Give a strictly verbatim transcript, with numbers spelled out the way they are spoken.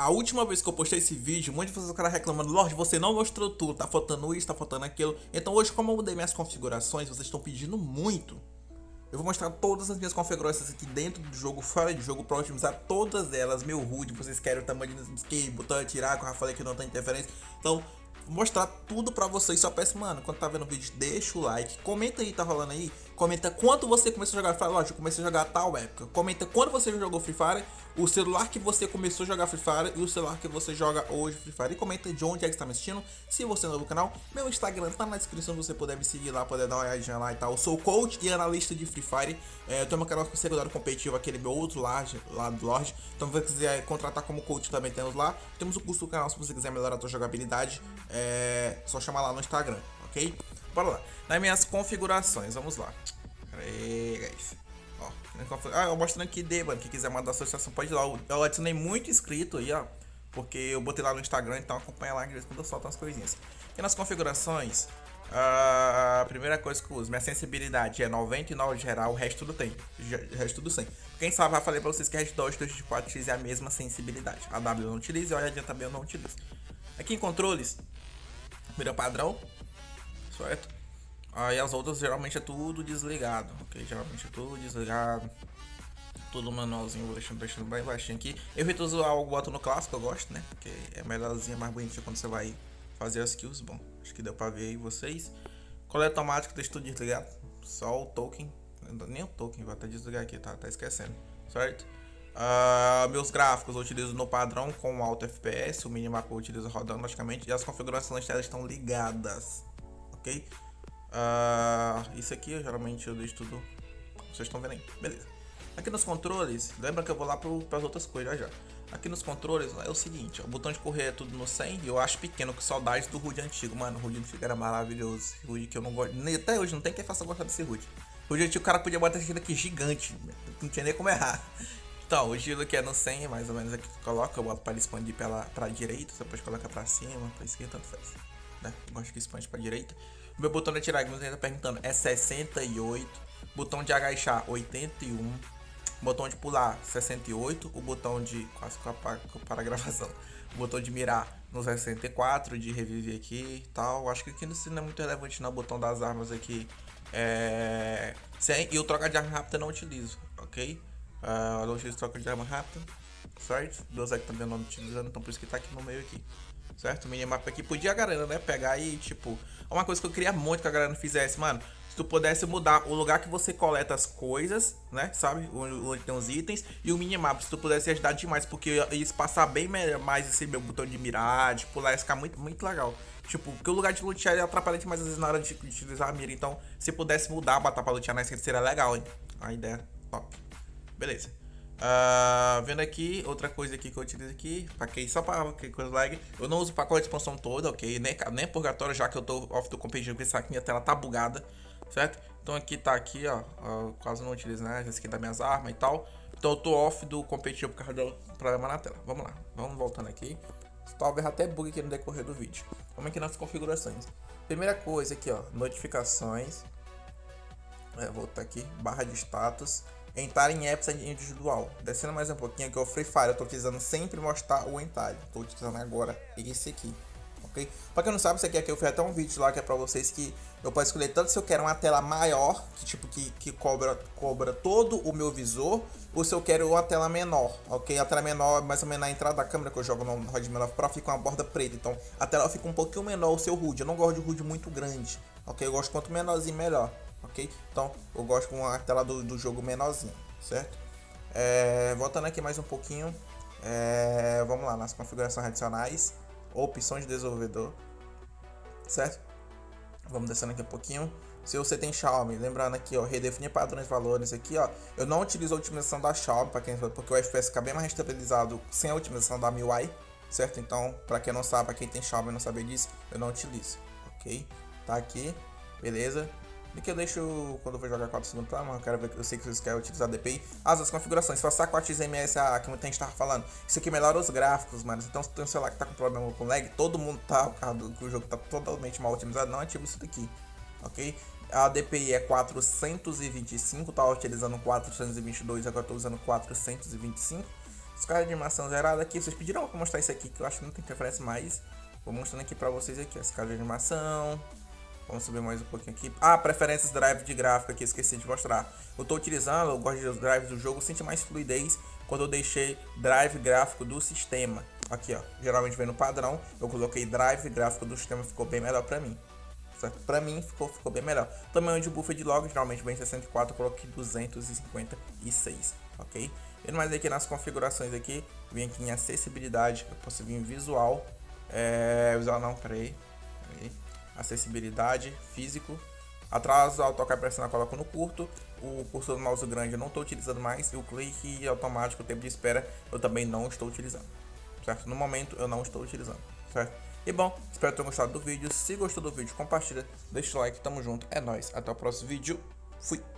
a última vez que eu postei esse vídeo, muitas pessoas ficaram reclamando: Lorde, você não mostrou tudo, tá faltando isso, tá faltando aquilo. Então hoje, como eu mudei minhas configurações, vocês estão pedindo muito. Eu vou mostrar todas as minhas configurações aqui dentro do jogo, fora de jogo, para otimizar todas elas. Meu H U D, vocês querem o tamanho de skate, botão atirar, que eu já falei que não tem interferência. Então, vou mostrar tudo pra vocês. Só peço, mano, quando tá vendo o vídeo, deixa o like. Comenta aí, tá rolando aí. Comenta quanto você começou a jogar Free Fire. Lógico, eu comecei a jogar a tal época. Comenta quando você jogou Free Fire, o celular que você começou a jogar Free Fire e o celular que você joga hoje Free Fire. E comenta de onde é que está me assistindo. Se você é novo no canal, meu Instagram tá na descrição, você puder me seguir lá, poder dar uma olhadinha lá e tal. Eu sou coach e analista de Free Fire. É, eu tenho meu canal secundário competitivo, aquele meu outro Lorde, lá do Lorde. Então se você quiser contratar como coach, também temos lá. Temos o curso do canal se você quiser melhorar a sua jogabilidade. É só chamar lá no Instagram, ok? Bora lá. Nas minhas configurações, vamos lá. Pera aí, guys. Ó, ah, eu mostrando aqui D, mano. Quem quiser mandar associação pode ir lá. Eu adicionei muito inscrito aí, ó. Porque eu botei lá no Instagram, então acompanha lá que quando eu solto umas coisinhas. E nas configurações, a primeira coisa que eu uso, minha sensibilidade é noventa e nove de geral, o resto tudo tem. O resto tudo sem. Quem sabe, já falei pra vocês que a Red Dot dois de quatro X é a mesma sensibilidade. A W eu não utilizo e a olhadinha também eu não utilizo. Aqui em controles, mira padrão, certo? Aí as outras geralmente é tudo desligado, ok? Geralmente é tudo desligado. Tudo manualzinho, vou deixando, deixando bem baixinho aqui. Eu evito usar o boto no clássico, eu gosto, né? Porque é melhorzinho, mais bonitinho quando você vai fazer as kills. Bom, acho que deu pra ver aí vocês. Coleta automático, deixa tudo desligado. Só o token, nem o token, vou até desligar aqui, tá? Tá esquecendo, certo? Uh, meus gráficos eu utilizo no padrão com alto F P S, o minimap eu utilizo rodando logicamente e as configurações delas estão ligadas, ok? Uh, isso aqui eu geralmente eu deixo tudo, vocês estão vendo aí, beleza. Aqui nos controles, lembra que eu vou lá para as outras coisas já, já. Aqui nos controles é o seguinte, ó, o botão de correr é tudo no cem e eu acho pequeno, com saudades do H U D antigo, mano. O H U D antigo era maravilhoso, H U D que eu não gosto, até hoje não tem quem faça gostar desse H U D. O H U D antigo o cara podia botar esse aqui gigante, não tinha nem como errar. Então, o giro que é no cem, mais ou menos aqui que coloca, eu boto para expandir pela, pra direita, você pode colocar para cima, para esquerda, tanto faz, né? Eu gosto que expande para direita. O meu botão de atirar, que você está perguntando, é sessenta e oito, botão de agachar oitenta e um, botão de pular sessenta e oito, o botão de, quase que eu para a gravação, o botão de mirar no sessenta e quatro, de reviver aqui e tal. Acho que aqui não é muito relevante não, o botão das armas aqui é cem, e o troca de arma rápida não utilizo, ok? Uh, não utilizo troca de arma rápida, certo? Duas aqui também não utilizando, então por isso que tá aqui no meio aqui, certo? O minimapa aqui podia a galera, né, pegar aí, tipo, uma coisa que eu queria muito que a galera não fizesse, mano, se tu pudesse mudar o lugar que você coleta as coisas, né, sabe, onde tem os itens, e o minimapa, se tu pudesse ajudar demais, porque ia espaçar bem mais esse meu botão de mirar, de pular, ia ficar muito, muito legal. Tipo, porque o lugar de lutear ele atrapalha demais às vezes na hora de utilizar a mira, então se pudesse mudar, botar pra lutear na esquerda seria legal, hein, a ideia, top. Beleza. Uh, vendo aqui, outra coisa aqui que eu utilizo aqui, pra quem só para que coisa lag, eu não uso o pacote de expansão toda, ok? Nem, nem purgatório, já que eu tô off do competitivo, porque essa minha tela tá bugada, certo? Então aqui tá aqui, ó, uh, quase não utilizo, né? Esse aqui das minhas armas e tal. Então eu tô off do competitivo por causa do problema na tela. Vamos lá, vamos voltando aqui. Talvez até bug aqui no decorrer do vídeo. Vamos aqui nas configurações. Primeira coisa aqui, ó, notificações. É, vou voltar aqui, barra de status. Entrar em apps individual. Descendo mais um pouquinho aqui, o Free Fire, eu tô utilizando sempre mostrar o entalhe. Tô utilizando agora esse aqui, ok? Pra quem não sabe, isso aqui, aqui eu fiz até um vídeo lá que é pra vocês que eu posso escolher tanto se eu quero uma tela maior, que tipo que, que cobra, cobra todo o meu visor, ou se eu quero uma tela menor, ok? A tela menor, mais ou menos na entrada da câmera que eu jogo no Redmi nove Pro, fica uma borda preta, então a tela fica um pouquinho menor o seu H U D. Eu não gosto de H U D muito grande, ok? Eu gosto quanto menorzinho melhor. Ok? Então eu gosto com a tela do, do jogo menorzinho, certo? É, voltando aqui mais um pouquinho, é, vamos lá nas configurações adicionais, opções de desenvolvedor, certo? Vamos descendo aqui um pouquinho. Se você tem Xiaomi, lembrando aqui, ó, redefinir padrões de valores aqui, ó, eu não utilizo a otimização da Xiaomi, para quem sabe, porque o F P S fica bem mais estabilizado sem a otimização da M I U I, certo? Então, para quem não sabe, para quem tem Xiaomi e não sabe disso, eu não utilizo, ok? Tá aqui, beleza? E que eu deixo quando eu vou jogar quatro segundos pra mão, eu quero ver, eu sei que vocês querem utilizar D P I. As outras configurações, se passar quatro X M S A, que muita gente tava falando, isso aqui melhora os gráficos, mano. Então se tem um celular que tá com problema com lag, todo mundo tá, por causa do que o jogo tá totalmente mal otimizado, não ativa isso daqui, ok? A D P I é quatrocentos e vinte e cinco, tá utilizando quatrocentos e vinte e dois, agora tô usando quatrocentos e vinte e cinco, escala de animação zerada aqui. Vocês pediram pra mostrar isso aqui, que eu acho que não tem preferência mais. Vou mostrando aqui pra vocês aqui, a escala de animação. Vamos subir mais um pouquinho aqui. Ah, preferências drive de gráfico aqui, esqueci de mostrar. Eu tô utilizando, eu gosto dos drives do jogo, sente mais fluidez quando eu deixei drive gráfico do sistema. Aqui, ó, geralmente vem no padrão, eu coloquei drive gráfico do sistema, ficou bem melhor pra mim. Certo? Pra mim ficou, ficou bem melhor. Tamanho de buffer de log, geralmente vem sessenta e quatro, eu coloquei duzentos e cinquenta e seis, ok? Vendo mais aqui nas configurações aqui, vim aqui em acessibilidade, eu posso vir em visual, é, visual não, peraí, peraí. Acessibilidade, físico, atraso, ao tocar e pressionar coloco no curto, o cursor do mouse grande eu não estou utilizando mais, e o clique automático, o tempo de espera, eu também não estou utilizando, certo? No momento eu não estou utilizando, certo? E bom, espero que tenham gostado do vídeo. Se gostou do vídeo, compartilha, deixa o like, tamo junto, é nóis, até o próximo vídeo, fui!